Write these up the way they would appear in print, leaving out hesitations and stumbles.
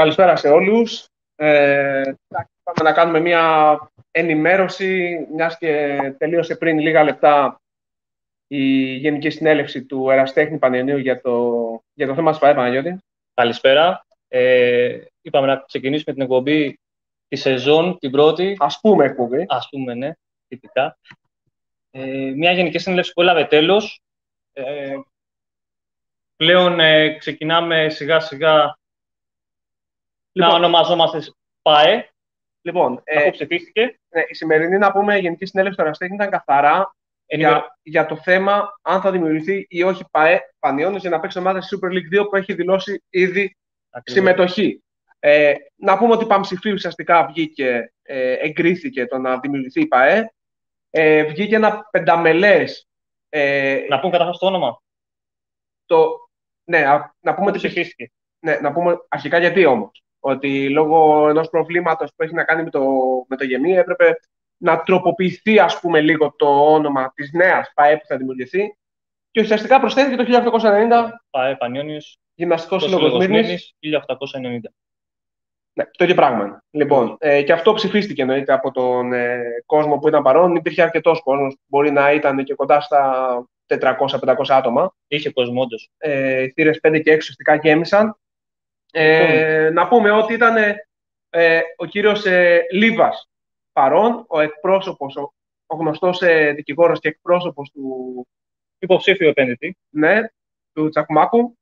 Καλησπέρα σε όλους. Πάμε να κάνουμε μια ενημέρωση, μιας και τελείωσε πριν λίγα λεπτά η Γενική Συνέλευση του Εραστέχνη Πανελληνίου για το θέμα της ΠΑΕ, Παναγιώτη. Καλησπέρα. Είπαμε να ξεκινήσουμε την εκπομπή τη σεζόν, την πρώτη. Ας πούμε εκπομπή. Ας πούμε, ναι, τυπικά. Μια Γενική Συνέλευση που έλαβε τέλος. Πλέον ξεκινάμε σιγά-σιγά να ονομαζόμαστε ΠΑΕ. Λοιπόν, αφού ψηφίστηκε. Η σημερινή, να πούμε, Γενική Συνέλευση του Εραστέχνη ήταν καθαρά για το θέμα αν θα δημιουργηθεί ή όχι ΠΑΕ Πανιώνιος για να παίξει ομάδα στη Super League 2 που έχει δηλώσει ήδη συμμετοχή. Να πούμε ότι η Παμψηφίου ουσιαστικά βγήκε, εγκρίθηκε το να δημιουργηθεί η ΠΑΕ. Βγήκε ένα πενταμελές. Να πούμε καταρχάς το όνομα. Ναι, να πούμε ότι ψηφίστηκε. Ναι, να πούμε αρχικά γιατί όμως. Ότι λόγω ενός προβλήματος που έχει να κάνει με το γεμί έπρεπε να τροποποιηθεί, ας πούμε, λίγο το όνομα της νέας ΠΑΕ που θα δημιουργηθεί και ουσιαστικά προσθέθηκε το 1890 ΠΑΕ Πανιώνιος Γυμναστικός Σύλλογος Μύρνης 1890. Ναι, το ίδιο πράγμα. Λοιπόν, και αυτό ψηφίστηκε εννοείται από τον κόσμο που ήταν παρόν. Υπήρχε αρκετός κόσμος, μπορεί να ήταν και κοντά στα 400-500 άτομα. Είχε κόσμο, όντως. Θύρες 5 και 6 ουσιαστικά γέμισαν. Να πούμε ότι ήταν ο κύριος Λίβας παρόν, ο εκπρόσωπος, ο γνωστός δικηγόρος και εκπρόσωπος του υποψήφιου επένδυτη. Ναι, του Τσακουμάκου.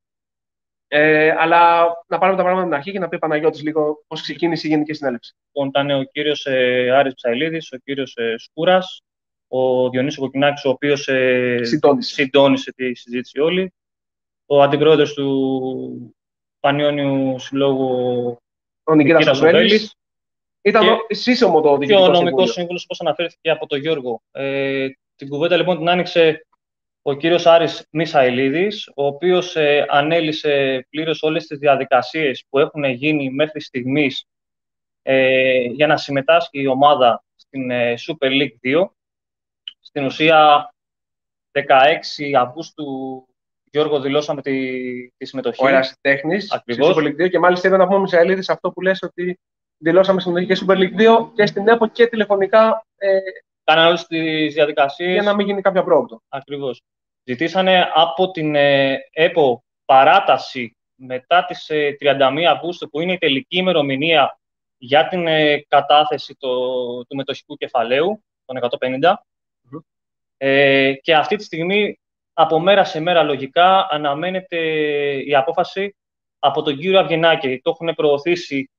Αλλά να πάρουμε τα πράγματα από την αρχή και να πει ο Παναγιώτης λίγο πώς ξεκίνησε η Γενική Συνέλευση. Ήταν ο κύριος Άρης Ψαηλίδης, ο κύριος Σκούρας, ο Διονύσης Κοκκινάκης, ο οποίος συντόνισε τη συζήτηση όλη, ο αντιπρόεδρος του Πανιώνιου Συλλόγου, ο Νικήτας Οβέλης. Ήταν σύσσωμο το διοικητικό συμβούλιο. Και ο νομικός σύμβουλος, όπως αναφέρθηκε από τον Γιώργο. Την κουβέντα λοιπόν την άνοιξε ο κύριος Άρης Μισαηλίδης, ο οποίος ανέλησε πλήρως όλες τις διαδικασίες που έχουν γίνει μέχρι στιγμής για να συμμετάσχει η ομάδα στην Super League 2. Στην ουσία, 16 Αυγούστου, Γιώργο, δηλώσαμε τη συμμετοχή. Ο Ερασιτέχνης στη Super League 2 και μάλιστα είπε να πούμε Μισαηλίδης αυτό που λες ότι δηλώσαμε συμμετοχή και Super League 2 και στην ΕΠΟ και τηλεφωνικά. Κάνανε όλες τις διαδικασίες. Για να μην γίνει κάποια πρόοδο. Ακριβώς. Ζητήσανε από την ΕΠΟ παράταση μετά τις 31 Αυγούστου, που είναι η τελική ημερομηνία για την κατάθεση του μετοχικού κεφαλαίου, των 150. Και αυτή τη στιγμή, από μέρα σε μέρα, λογικά, αναμένεται η απόφαση από τον κύριο Αυγενάκη. Το έχουν προωθήσει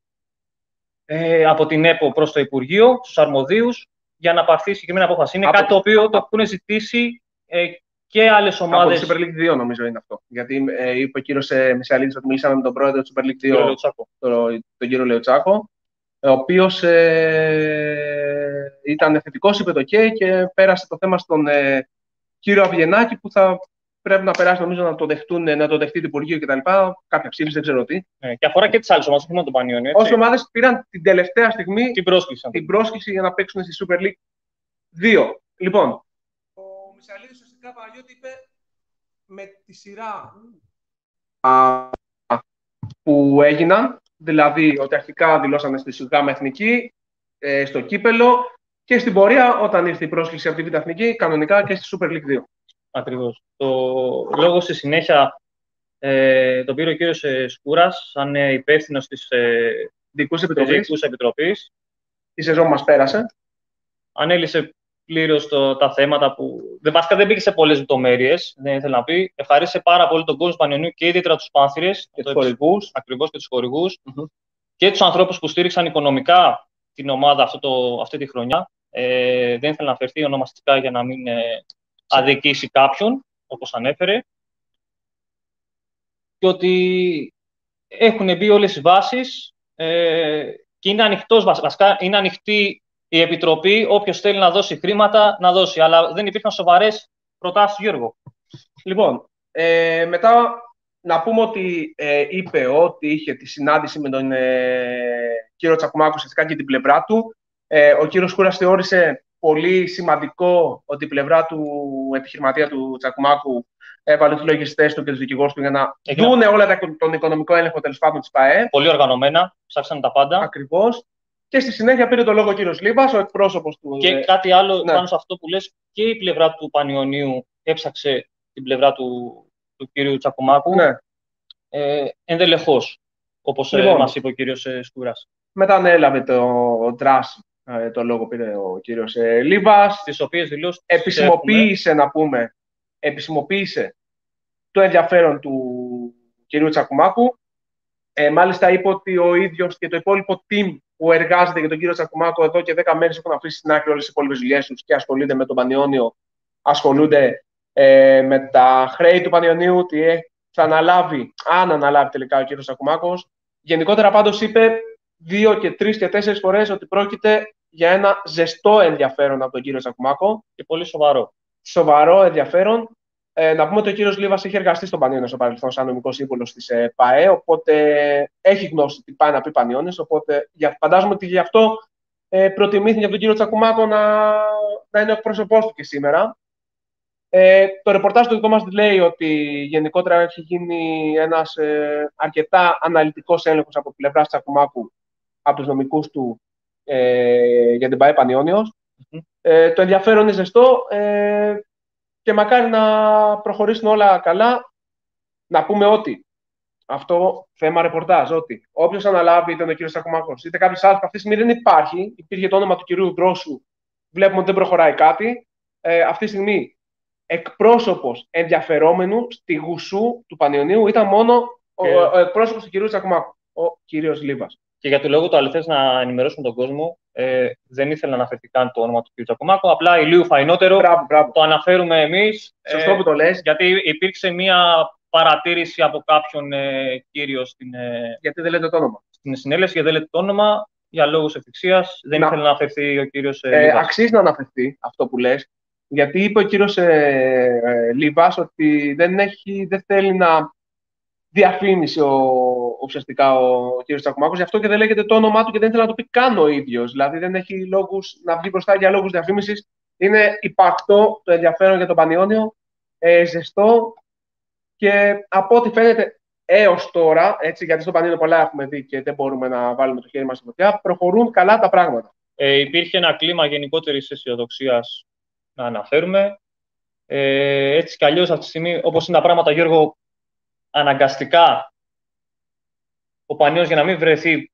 από την ΕΠΟ προς το Υπουργείο, στους αρμοδίους, για να πάρθει συγκεκριμένη απόφαση. Είναι κάτι το οποίο το έχουν ζητήσει και άλλες ομάδες. Από τη Super League 2 νομίζω είναι αυτό. Γιατί είπε ο κύριος Μισαηλίδης ότι μιλήσαμε με τον πρόεδρο της Super League 2, τον κύριο Λεωτσάκο, ο οποίος ήταν θετικός, είπε το OK και πέρασε το θέμα στον κύριο Αυγενάκη που θα πρέπει να περάσει, νομίζω, να το δεχτεί το Υπουργείο κτλ. Κάποια ψήφιση, δεν ξέρω τι. Και αφορά και τις άλλες ομάδες, όχι μόνο τον Πανιώνιο. Όσες ομάδες πήραν την τελευταία στιγμή την πρόσκληση για να παίξουν στη Super League 2. Λοιπόν, ο Μισαηλίδης ουσιαστικά, Παναγιώτη, είπε με τη σειρά που έγιναν, δηλαδή ότι αρχικά δηλώσανε στη ΣΥΓΑΜΑ Εθνική, στο Κύπελλο και στην πορεία, όταν ήρθε η πρόσκληση από τη Β' Εθνική, κανονικά και στη Super League 2. Ακριβώς. Το λόγο στη συνέχεια τον πήρε ο κύριος Σκούρας, σαν υπεύθυνος της Διοικούς Επιτροπής. Η σεζόν μας πέρασε. Ανέλησε πλήρως τα θέματα που. Βασικά δεν μπήκε σε πολλές λεπτομέρειες, δεν ήθελα να πει. Ευχαρίστησε πάρα πολύ τον κόσμο του Πανιωνίου και ιδιαίτερα τους πάνθυρες και τους χορηγούς. Ακριβώς, και τους χορηγούς. Και τους ανθρώπους που στήριξαν οικονομικά την ομάδα αυτή τη χρονιά. Δεν ήθελα να αφαιρθεί ονομαστικά για να μην αδικήσει κάποιον, όπως ανέφερε. Και ότι έχουν μπει όλες οι βάσεις και είναι ανοιχτός, βασικά είναι ανοιχτή η Επιτροπή, όποιος θέλει να δώσει χρήματα, να δώσει. Αλλά δεν υπήρχαν σοβαρές προτάσεις, Γιώργο. Λοιπόν, μετά να πούμε ότι είπε ότι είχε τη συνάντηση με τον κύριο Τσακουμάκου ουσιαστικά και την πλευρά του. Ο κύριος Σκούρας θεώρησε πολύ σημαντικό ότι η πλευρά του επιχειρηματία του Τσακουμάκου έβαλε τους λογιστές του και τους δικηγόρους του για να δούνε όλα τον οικονομικό έλεγχο τέλος πάντων της ΠΑΕ. Πολύ οργανωμένα, ψάξανε τα πάντα. Ακριβώς. Και στη συνέχεια πήρε το λόγο ο κύριος Λίβας, ο εκπρόσωπος του. Και κάτι άλλο πάνω σε αυτό που λες, και η πλευρά του Πανιωνίου έψαξε την πλευρά του κύριου Τσακουμάκου. Ναι. Ενδελεχώς, όπως μας είπε ο κύριος Σκούρας. Μετά ανέλαβε το Τρας, το λόγο πήρε ο κύριος Λίβας. Τις οποίες δηλώσεις επισημοποίησε το ενδιαφέρον του κυρίου Τσακουμάκου. Μάλιστα είπε ότι ο ίδιος και το υπόλοιπο team που εργάζεται για τον κύριο Τσακουμάκο εδώ και 10 μέρες έχουν αφήσει στην άκρη όλες τις υπόλοιπες δουλειές τους και ασχολούνται με τον Πανιώνιο, ασχολούνται με τα χρέη του Πανιωνίου, τι θα αναλάβει, αν αναλάβει τελικά ο κύριος Τσακουμάκος. Γενικότερα πάντως είπε 2 και 3 και 4 φορές ότι πρόκειται για ένα ζεστό ενδιαφέρον από τον κύριο Τσακουμάκο. Και πολύ σοβαρό. Σοβαρό ενδιαφέρον. Να πούμε ότι ο κύριος Λίβας έχει εργαστεί στον Πανιώνιο στο παρελθόν σαν νομικός σύμβουλος της ΠΑΕ, οπότε έχει γνώση τι πάει να πει Πανιώνιος, οπότε φαντάζομαι ότι γι' αυτό προτιμήθηκε από τον κύριο Τσακουμάκο να είναι ο εκπρόσωπός του και σήμερα. Το ρεπορτάζ του δικό μας λέει ότι γενικότερα έχει γίνει ένας αρκετά αναλυτικός έλεγχος από πλευράς Τσακουμάκου από τους νομικούς του για την ΠΑΕ Πανιώνιος. Το ενδιαφέρον είναι ζεστό. Και μακάρι να προχωρήσουν όλα καλά. Να πούμε ότι αυτό θέμα ρεπορτάζ, ότι όποιος αναλάβει, είτε ο κύριος Τσακουμάκος, είτε κάποιος άλλος, αυτή τη στιγμή δεν υπάρχει. Υπήρχε το όνομα του κυρίου Δρόσου. Βλέπουμε ότι δεν προχωράει κάτι. Αυτή τη στιγμή εκπρόσωπος ενδιαφερόμενου στη γουσού του Πανιωνίου ήταν μόνο ο εκπρόσωπος του κυρίου Τσακουμάκου, ο κύριος Λίβας. Και για το λόγο του αληθές να ενημερώσουμε τον κόσμο, δεν ήθελα να αναφερθεί καν το όνομα του κ. Τσακουμάκου. Απλά ηλίου φαϊνότερο το αναφέρουμε εμείς. Σωστό που το λες. Γιατί υπήρξε μία παρατήρηση από κάποιον κύριο γιατί δεν λέτε το όνομα. Στην συνέλευση, γιατί δεν λέτε το όνομα, για λόγους ευθυξίας. Δεν ήθελε να αναφερθεί ο κύριος Λίβας. Αξίζει να αναφερθεί αυτό που λες. Γιατί είπε ο κύριος Λίβας ότι δεν θέλει να διαφήμισε ουσιαστικά ο κ. Τσακουμάκος, γι' αυτό και δεν λέγεται το όνομά του και δεν ήθελε να το πει καν ο ίδιος. Δηλαδή δεν έχει λόγους να βγει μπροστά για λόγους διαφήμισης. Είναι υπαρκτό το ενδιαφέρον για τον Πανιώνιο, ζεστό και από ό,τι φαίνεται έως τώρα, έτσι, γιατί στο Πανιώνιο πολλά έχουμε δει και δεν μπορούμε να βάλουμε το χέρι μας στη φωτιά, προχωρούν καλά τα πράγματα. Υπήρχε ένα κλίμα γενικότερης αισιοδοξίας να αναφέρουμε. Έτσι κι αλλιώς αυτή τη στιγμή, όπως είναι τα πράγματα, Γιώργο, αναγκαστικά ο Πανιώνιος για να μην βρεθεί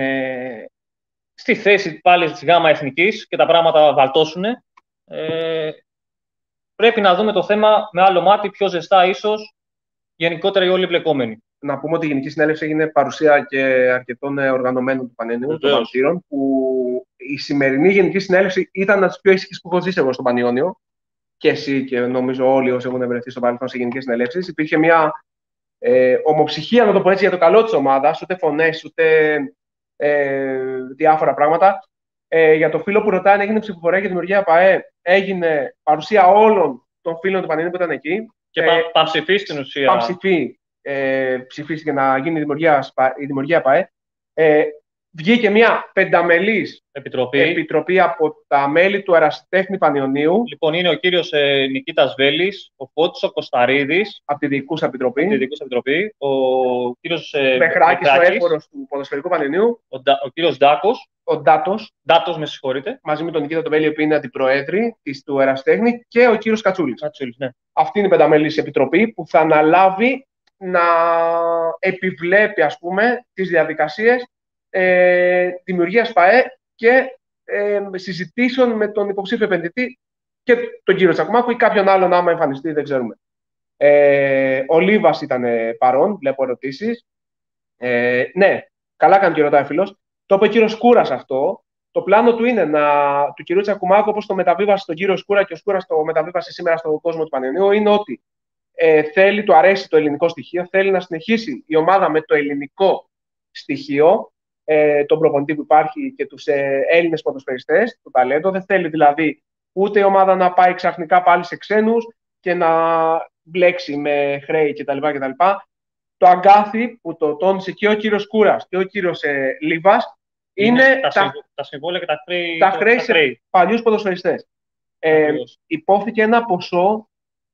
στη θέση πάλι της ΓΑΜΑ Εθνικής και τα πράγματα βαλτώσουν, πρέπει να δούμε το θέμα με άλλο μάτι, πιο ζεστά ίσως, γενικότερα οι όλοι εμπλεκόμενοι. Να πούμε ότι η Γενική Συνέλευση έγινε παρουσία και αρκετών οργανωμένων του Πανιωνίου, των Πανσύρων, που η σημερινή Γενική Συνέλευση ήταν από τις πιο ήσυχες που έχω ζήσει εγώ στο Πανιώνιο, και εσύ και νομίζω όλοι όσοι έχουν βρεθεί στο παρελθόν σε Γενικές Συνελεύσεις. Υπήρχε μια ομοψυχία, να το πω έτσι, για το καλό της ομάδας, ούτε φωνές, ούτε διάφορα πράγματα. Για το φίλο που ρωτάει αν έγινε ψηφοφορία για τη δημιουργία ΠΑΕ, έγινε παρουσία όλων των φίλων του Πανιωνίου που ήταν εκεί. Και πανψηφί στην ουσία. Πανψηφί ψηφίστηκε να γίνει η δημιουργία ΠΑΕ. Βγήκε μια πενταμελής επιτροπή από τα μέλη του Ερασιτέχνη Πανιωνίου. Λοιπόν, είναι ο κύριος Νικήτας Βέλης, ο Φώτης ο Κωσταρίδης, από τη Διοικούσα Επιτροπή, ο κύριος Μπεχράκης, ο έφορος του Ποδοσφαιρικού Πανιωνίου, ο κύριος Ντάκος, ο Ντάτος, με συγχωρείτε, μαζί με τον Νικήτα τον Βέλη, που είναι αντιπροέδρη του Ερασιτέχνη, και ο κύριος Κατσούλης. Ναι. Αυτή είναι η πενταμελής επιτροπή που θα αναλάβει να επιβλέπει, ας πούμε, τις διαδικασίες δημιουργίας ΠΑΕ και συζητήσεων με τον υποψήφιο επενδυτή και τον κύριο Τσακουμάκου ή κάποιον άλλον, άμα εμφανιστεί, δεν ξέρουμε. Ο Λίβας ήταν παρόν, βλέπω ερωτήσεις. Ναι, καλά κάνει και ρωτάει φίλος. Το είπε ο κύριος Σκούρας αυτό. Το πλάνο του είναι του κυρίου Τσακουμάκου, όπως το μεταβίβασε στον κύριο Σκούρα και ο Σκούρας το μεταβίβασε σήμερα στον κόσμο του Πανιωνίου, είναι ότι του αρέσει το ελληνικό στοιχείο, θέλει να συνεχίσει η ομάδα με το ελληνικό στοιχείο, τον προπονητή που υπάρχει και τους Έλληνες ποδοσφαιριστές, το ταλέντο. Δεν θέλει δηλαδή ούτε η ομάδα να πάει ξαφνικά πάλι σε ξένους και να μπλέξει με χρέη κτλ. Το αγκάθι που το τόνισε και ο κύριος Κούρας και ο κύριος Λίβας είναι τα συμβόλαια και τα χρέη σε παλιούς ποδοσφαιριστές. Υπόθηκε ένα ποσό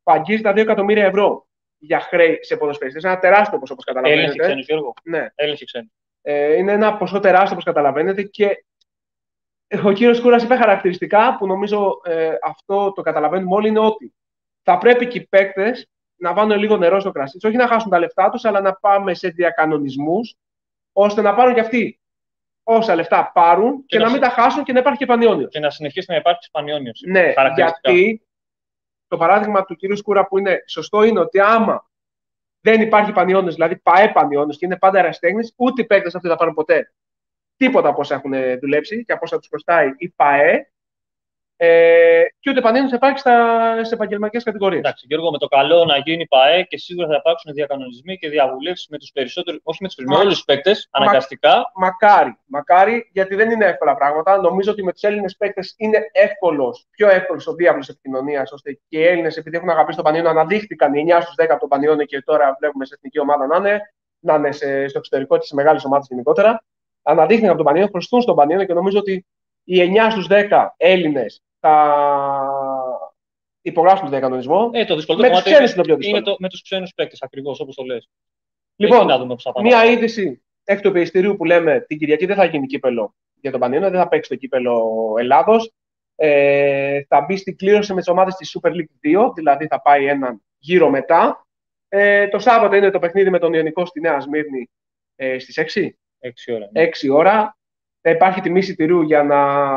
που αγγίζει τα 2 εκατομμύρια ευρώ για χρέη σε ποδοσφαιριστές. Είναι ένα τεράστιο ποσό, όπως καταλαβαίνετε. Έλληνες ή ξένους, Γιώργο? Ναι. Έλληνες ή ξένους. Είναι ένα ποσό τεράστιο, όπως καταλαβαίνετε. Και ο κύριος Κούρας είπε χαρακτηριστικά που νομίζω αυτό το καταλαβαίνουμε όλοι, είναι ότι θα πρέπει και οι παίκτες να βάλουν λίγο νερό στο κρασί. Όχι να χάσουν τα λεφτά τους, αλλά να πάμε σε διακανονισμούς, ώστε να πάρουν και αυτοί όσα λεφτά πάρουν και να μην τα χάσουν και να υπάρχει και πανιόνιος. Και να συνεχίσει να υπάρχει πανιόνιος. Ναι, γιατί το παράδειγμα του κύριου Σκούρα που είναι σωστό είναι ότι άμα δεν υπάρχει πανιόνιος, δηλαδή ΠΑΕ πανιόνιος και είναι πάντα ερασιτέχνης, ούτε οι παίκτες αυτοί θα πάρουν ποτέ τίποτα από όσα έχουν δουλέψει και από όσα τους χρωστάει η ΠΑΕ. Και ούτε πανένους θα υπάρχει στις επαγγελματικές κατηγορίες. Εντάξει, Γιώργο, με το καλό να γίνει ΠΑΕ και σίγουρα θα υπάρξουν διακανονισμοί και διαβουλεύσεις με τους περισσότερους, όχι με όλους τους παίκτες, αναγκαστικά. Μακάρι, γιατί δεν είναι εύκολα πράγματα. Νομίζω ότι με τους Έλληνες παίκτες είναι πιο εύκολος ο διάβλος επικοινωνίας, ώστε και οι Έλληνες, επειδή έχουν αγαπήσει τον Πανιόνιο, αναδείχθηκαν οι 9 στους 10 από τον Πανιόνιο και τώρα βλέπουμε σε εθνική ομάδα να είναι στο εξωτερικό και σε μεγάλες ομάδες γενικότερα. Αναδείχθηκαν από τον Πανιόνιο, χρωστούν στον Πανιόνιο και νομίζω ότι οι 9 στους 10 Έλληνες θα υπογράψουν τον διακανονισμό. Το δυσκολότερο κομμάτι είναι με τους ξένους παίκτες, ακριβώς όπως το λες. Λοιπόν, μία είδηση εκ του επιστηρίου που λέμε την Κυριακή δεν θα γίνει κύπελο για τον Πανιόνιο, δεν θα παίξει το κύπελο Ελλάδος. Θα μπει στην κλήρωση με τις ομάδες της Super League 2, δηλαδή θα πάει έναν γύρο μετά. Το Σάββατο είναι το παιχνίδι με τον Ιωνικό στη Νέα Σμύρνη στις 6. 6 ώρα. Θα υπάρχει τιμή εισιτηρίου για να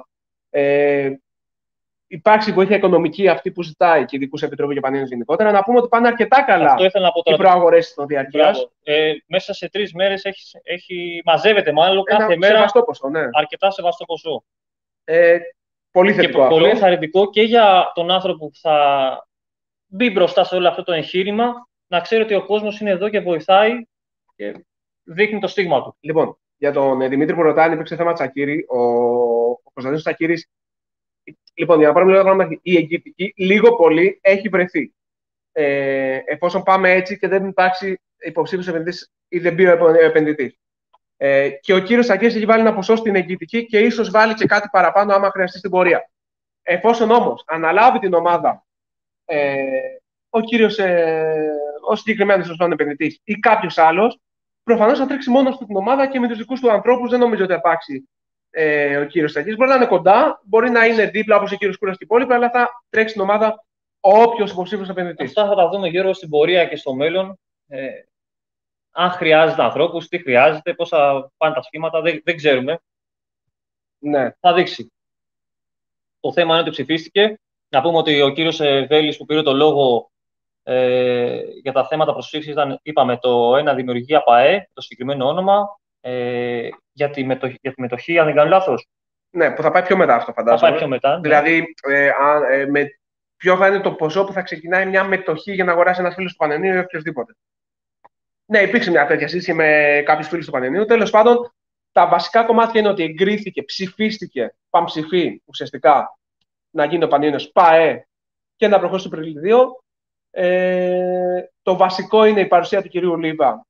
υπάρξει βοήθεια οικονομική αυτή που ζητάει και η Ειδικού Επιτροπή για Πανιόνιους γενικότερα. Να πούμε ότι πάνε αρκετά καλά οι προαγορές των διαρκείας. Μέσα σε 3 μέρες μαζεύεται μάλλον κάθε μέρα σεβαστό ποσό, ναι. αρκετά σεβαστό ποσό. Πολύ θετικό και αυτό. πολύ ενθαρρυντικό και για τον άνθρωπο που θα μπει μπροστά σε όλο αυτό το εγχείρημα, να ξέρει ότι ο κόσμος είναι εδώ και βοηθάει και δείχνει το στίγμα του. Λοιπόν, για τον Δημήτρη που ρωτάει, αν υπήρξε θέμα Τσακίρη, ο Κωνσταντίνος Τσακίρης. Λοιπόν, για να πάρουμε λίγα πράγματα, η Αιγυπτική λίγο πολύ έχει βρεθεί. Εφόσον πάμε έτσι και δεν υπάρξει υποψήφιος επενδυτής ή δεν μπει ο επενδυτής. Και ο κύριος Τσακίρης έχει βάλει ένα ποσό στην Αιγυπτική και ίσως βάλει και κάτι παραπάνω άμα χρειαστεί στην πορεία. Εφόσον όμως αναλάβει την ομάδα ο κύριος, ο συγκεκριμένος επενδυτής ή κάποιος άλλος, προφανώς θα τρέξει μόνος του την ομάδα και με τους δικούς του ανθρώπους. Δεν νομίζω ότι θα υπάρξει ο κύριος Τσακίρης. Μπορεί να είναι κοντά, μπορεί να είναι δίπλα όπως ο κύριος Κούρας στην υπόλοιπη, αλλά θα τρέξει την ομάδα όποιος υποψήφιος επενδυτής. Αυτά θα τα δούμε, Γιώργο, στην πορεία και στο μέλλον. Αν χρειάζεται ανθρώπους, τι χρειάζεται, πώς θα πάνε τα σχήματα, δεν ξέρουμε. Ναι. Θα δείξει. Το θέμα είναι ότι ψηφίστηκε. Να πούμε ότι ο κύριος Βέλης που πήρε το λόγο για τα θέματα προσφύξης ήταν, είπαμε, το ένα δημιουργία ΠΑΕ, το συγκεκριμένο όνομα, για τη μετοχή, αν δεν κάνω λάθος. Ναι, που θα πάει πιο μετά αυτό, φαντάζομαι. Θα πάει πιο μετά. Δηλαδή, ποιο θα είναι το ποσό που θα ξεκινάει μια μετοχή για να αγοράσει ένας φίλος του Πανελληνίου ή οποιοδήποτε. Ναι, υπήρξε μια τέτοια συζήτηση με κάποιους φίλους του Πανελληνίου. Τέλος πάντων, τα βασικά κομμάτια είναι ότι εγκρίθηκε, ψηφίστηκε, πανψηφί ουσιαστικά να γίνει ο Πανελληνίος ΠΑΕ και να προχωρήσει στο Super League 2. Το βασικό είναι η παρουσία του κυρίου Λίβα,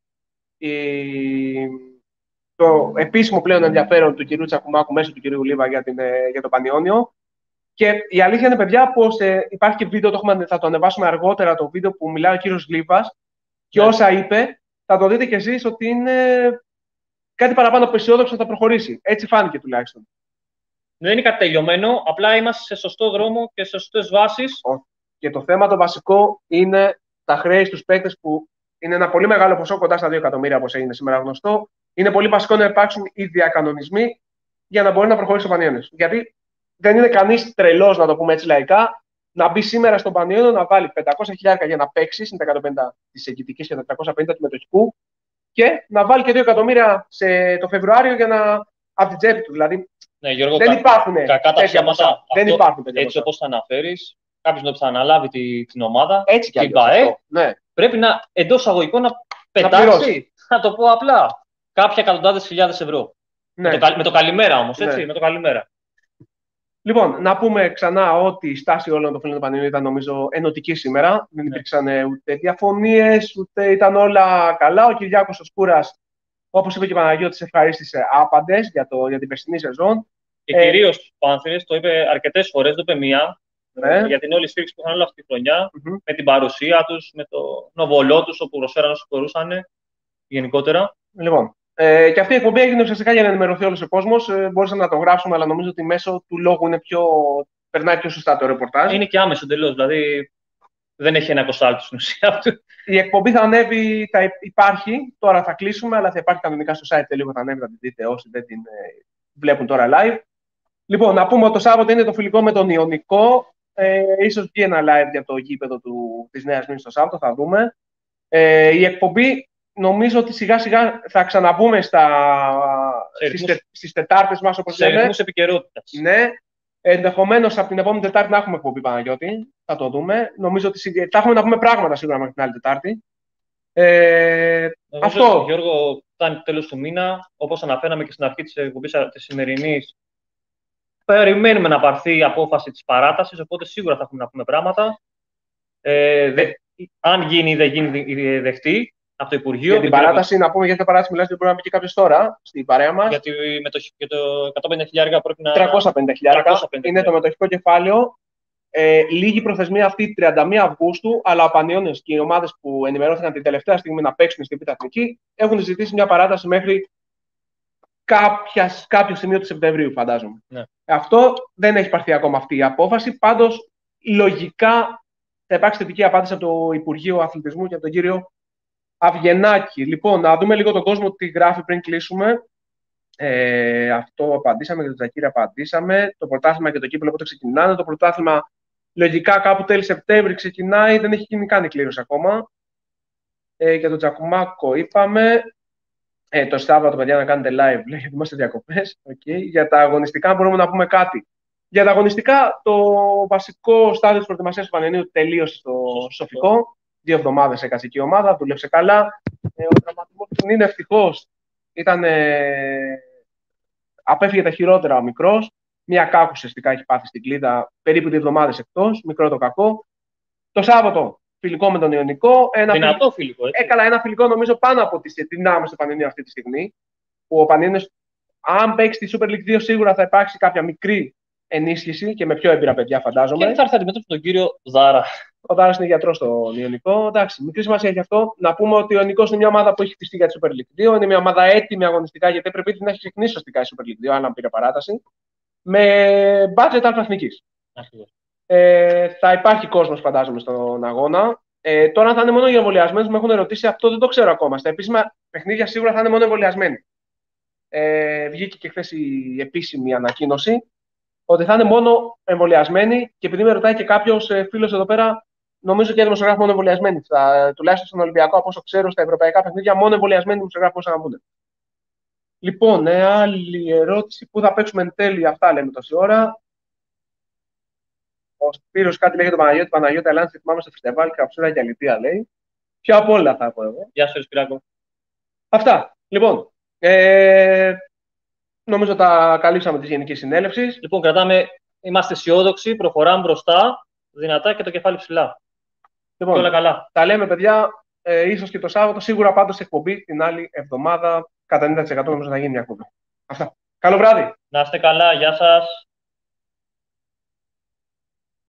το επίσημο πλέον ενδιαφέρον του κυρίου Τσακουμάκου μέσω του κυρίου Λίβα για το Πανιόνιο. Και η αλήθεια είναι, παιδιά, πως υπάρχει και βίντεο, θα το ανεβάσουμε αργότερα, το βίντεο που μιλάει ο κύριος Λίβας και όσα είπε, θα το δείτε κι εσείς ότι είναι κάτι παραπάνω από αισιόδοξο, θα προχωρήσει. Έτσι φάνηκε τουλάχιστον. Δεν είναι κάτι τελειωμένο, απλά είμαστε σε σωστό δρόμο και σε σωστές βάσεις. Και το θέμα το βασικό είναι τα χρέη στους παίκτες, που είναι ένα πολύ μεγάλο ποσό, κοντά στα 2 εκατομμύρια, όπως έγινε σήμερα γνωστό. Είναι πολύ βασικό να υπάρξουν οι διακανονισμοί για να μπορεί να προχωρήσει ο Πανιόνιος. Γιατί δεν είναι κανείς τρελός, να το πούμε έτσι λαϊκά, να μπει σήμερα στον Πανιόνιο να βάλει 500.000 για να παίξει, είναι τα 150 της Αιγυπτικής και τα 350 του μετοχικού, και να βάλει και 2 εκατομμύρια το Φεβρουάριο από την τσέπη του. Δηλαδή, ναι, Γιώργο, δεν υπάρχουν τέτοια ποσά. Δεν υπάρχουν τέτοια έτσι όπως θα αναφέρεις, κάποιος που θα αναλάβει την ομάδα, έτσι την ΠΑΕ, ναι, πρέπει εντός αγωγικών να πετάξει, να το πω απλά, κάποια εκατοντάδες χιλιάδες ευρώ. Ναι. Με το καλημέρα όμως, έτσι, ναι. Με το καλημέρα. Λοιπόν, να πούμε ξανά ότι η στάση όλων των φίλων του Πανιονίου ήταν, νομίζω, ενωτική σήμερα. Δεν υπήρξαν ούτε διαφωνίες, ούτε ήταν όλα καλά. Ο Κυριάκος ο Σκούρας, όπως είπε και ο Παναγιώτης, ευχαρίστησε άπαντες για την περσινή σεζόν. Και κυρίως ο Πάνθυρης το είπε αρκετές φορές, το είπε μία, Ναι. Για την όλη στήριξη που είχαν όλη αυτή τη χρονιά, με την παρουσία τους, με το νοβολό τους, όπου προσφέραν όσο μπορούσαν γενικότερα. Λοιπόν, και αυτή η εκπομπή έγινε ουσιαστικά για να ενημερωθεί όλος ο κόσμος. Μπορούσαμε να το γράψουμε, αλλά νομίζω ότι μέσω του λόγου περνάει πιο σωστά το ρεπορτάζ. Είναι και άμεσο εντελώς, δηλαδή δεν έχει ένα κοστάλτο στην ουσία του. Η εκπομπή θα ανέβει, υπάρχει, τώρα θα κλείσουμε, αλλά θα υπάρχει κανονικά στο site, λίγο θα ανέβει, θα την δείτε όσοι δεν την βλέπουν τώρα live. Λοιπόν, να πούμε ότι το Σάββατο είναι το φιλικό με τον Ιωνικό. Ίσως βγει ένα live για το γήπεδο της Νέας Μήνης το Σάββατο, θα δούμε. Η εκπομπή νομίζω ότι σιγά σιγά θα ξαναμπούμε στις Τετάρτες μας, όπως λέμε. Σε ρυθμούς επικαιρότητας. Ναι. Ενδεχομένως από την επόμενη Τετάρτη να έχουμε εκπομπή, Παναγιώτη. Θα το δούμε. Νομίζω ότι θα έχουμε να πούμε πράγματα σίγουρα μέχρι την άλλη Τετάρτη. Αυτό. Γιώργο, φτάνει το τέλος του μήνα. Όπως αναφέραμε και στην αρχή της εκπομπής της σημερινής, περιμένουμε να πάρθει η απόφαση της παράτασης, οπότε σίγουρα θα έχουμε να πούμε πράγματα. Αν γίνει ή δεν γίνει δεκτή από το Υπουργείο. Για την παράταση, να πούμε γιατί την παράταση μιλάς, δεν μπορεί να μπει και κάποιος τώρα στην παρέα μας. Γιατί για το 150.000 πρέπει να. 350.000 είναι το μετοχικό κεφάλαιο. Λίγη προθεσμία αυτή 31 Αυγούστου, αλλά ο Πανιώνιος και οι ομάδες που ενημερώθηκαν την τελευταία στιγμή να παίξουν στην Β' Εθνική έχουν ζητήσει μια παράταση μέχρι κάποιο σημείο του Σεπτεμβρίου, φαντάζομαι. Ναι. Αυτό δεν έχει πάρθει ακόμα αυτή η απόφαση. Πάντως, λογικά θα υπάρξει θετική απάντηση από το Υπουργείο Αθλητισμού και από τον κύριο Αυγενάκη. Λοιπόν, να δούμε λίγο τον κόσμο τι γράφει πριν κλείσουμε. Αυτό απαντήσαμε, για το Τζακίρι απαντήσαμε. Το πρωτάθλημα και το κύπελλο πότε ξεκινάνε. Το πρωτάθλημα λογικά κάπου τέλη Σεπτέμβρη ξεκινάει, δεν έχει κάνει κλήρωση ακόμα. Για τον Τζακουμάκο είπαμε. Το Σάββατο, παιδιά, να κάνετε live, γιατί είμαστε διακοπές. Okay. Για τα αγωνιστικά μπορούμε να πούμε κάτι. Για τα αγωνιστικά, το βασικό στάδιο της προετοιμασίας του Πανελληνίου τελείωσε στο Σοφικό. 2 εβδομάδες έκατσε εκεί η ομάδα, δούλεψε καλά. Ο τραυματισμός του είναι ευτυχώς. Απέφυγε τα χειρότερα ο μικρός. Μία κάκου ουσιαστικά έχει πάθει στην κλίδα, περίπου 2 εβδομάδες εκτός. Μικρό το κακό. Το Σάββατο φιλικό με τον Ιωνικό. Δυνατό φιλικό, έτσι. Έκαλα ένα φιλικό νομίζω πάνω από τις δυνάμεις του Πανελληνίου αυτή τη στιγμή. Που ο Πανελληνίος, αν παίξει τη Super League 2, σίγουρα θα υπάρξει κάποια μικρή ενίσχυση και με πιο έμπειρα παιδιά, φαντάζομαι. Και θα έρθει αντιμετώπιση τον κύριο Δάρα. Ο Δάρας είναι γιατρός στον Ιωνικό. Εντάξει, μικρή σημασία έχει αυτό. Να πούμε ότι ο Ιωνικός είναι μια ομάδα που έχει πιστεί για τη Super League 2. Είναι μια ομάδα έτοιμη αγωνιστικά, γιατί πρέπει να έχει ξεκινήσει ουσιαστικά η Super League 2, αν πήρε παράταση. Με budget αλφα-εθνικής. Θα υπάρχει κόσμος, φαντάζομαι, στον αγώνα. Τώρα, αν θα είναι μόνο οι εμβολιασμένοι, με έχουν ερωτήσει, αυτό δεν το ξέρω ακόμα. Στα επίσημα παιχνίδια σίγουρα θα είναι μόνο εμβολιασμένοι. Βγήκε και χθες η επίσημη ανακοίνωση ότι θα είναι μόνο εμβολιασμένοι, και επειδή με ρωτάει και κάποιος φίλος εδώ πέρα, νομίζω και δημοσιογράφοι μόνο εμβολιασμένοι. Τουλάχιστον στον Ολυμπιακό, από όσο ξέρω, στα ευρωπαϊκά παιχνίδια, μόνο εμβολιασμένοι δημοσιογράφοι μπορούσαν να μπουν. Λοιπόν, άλλη ερώτηση. Πού θα παίξουμε εν τέλει, αυτά λέμε τόση ώρα. Ο Σπύρος κάτι λέει για τον Παναγιώτη. Παναγιώτη Αλάνση, θυμάμαι στο φεστιβάλ, καψούρα και αλητία λέει. Ποια απ' όλα θα πω εγώ. Γεια σου, Σπυράκο. Αυτά. Λοιπόν, νομίζω τα καλύψαμε τη Γενική Συνέλευση. Λοιπόν, είμαστε αισιόδοξοι, προχωράμε μπροστά, δυνατά και το κεφάλι ψηλά. Λοιπόν, όλα καλά. Τα λέμε, παιδιά, ίσως και το Σάββατο. Σίγουρα πάντως εκπομπή την άλλη εβδομάδα. Κατά 90% νομίζω να γίνει μια εκπομπή. Αυτά. Καλό βράδυ. Να είστε καλά. Γεια σας.